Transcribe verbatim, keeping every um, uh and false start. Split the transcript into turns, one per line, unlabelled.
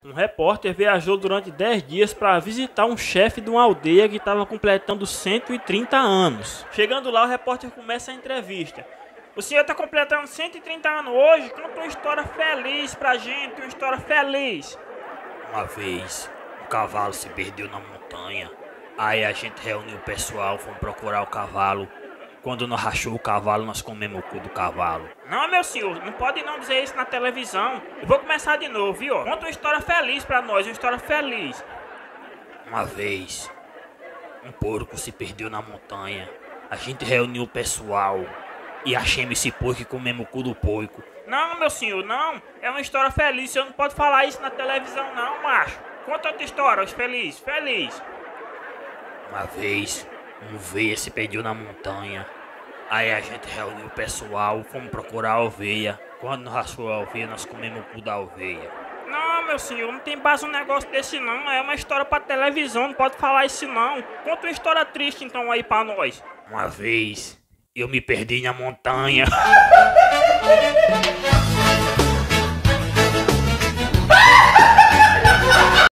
Um repórter viajou durante dez dias para visitar um chefe de uma aldeia que estava completando cento e trinta anos. Chegando lá, o repórter começa a entrevista. O senhor está completando cento e trinta anos hoje? Conta uma história feliz pra gente, uma história feliz.
Uma vez, um cavalo se perdeu na montanha. Aí a gente reuniu o pessoal, fomos procurar o cavalo. Quando nós rachou o cavalo, nós comemos o cu do cavalo.
Não, meu senhor, não pode não dizer isso na televisão. Eu vou começar de novo, viu? Conta uma história feliz pra nós, uma história feliz.
Uma vez, um porco se perdeu na montanha. A gente reuniu o pessoal e achemos esse porco e comemos o cu do porco.
Não, meu senhor, não. É uma história feliz, o senhor não pode falar isso na televisão não, macho. Conta outra história, feliz, feliz.
Uma vez, um ovelha se perdeu na montanha. Aí a gente reuniu o pessoal, fomos procurar a ovelha. Quando nós rachou a ovelha, nós comemos o cu da ovelha.
Não, meu senhor, não tem base um negócio desse não. É uma história pra televisão, não pode falar isso não. Conta uma história triste então aí pra nós.
Uma vez, eu me perdi na montanha.